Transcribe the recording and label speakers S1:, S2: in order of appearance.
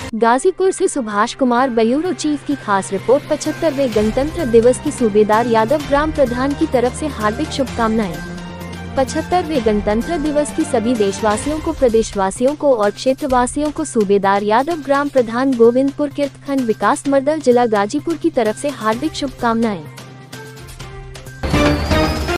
S1: गाजीपुर से Subhash Kumar bureau chief की खास रिपोर्ट। 75वें गणतंत्र दिवस की सूबेदार यादव ग्राम प्रधान की तरफ से हार्दिक शुभकामनाएं। 75वें गणतंत्र दिवस की सभी देशवासियों को, प्रदेशवासियों को और क्षेत्रवासियों को सूबेदार यादव ग्राम प्रधान गोविंदपुर कीर्तखंड विकास मर्दल जिला गाजीपुर की तरफ से हार्दिक शुभकामनाएं।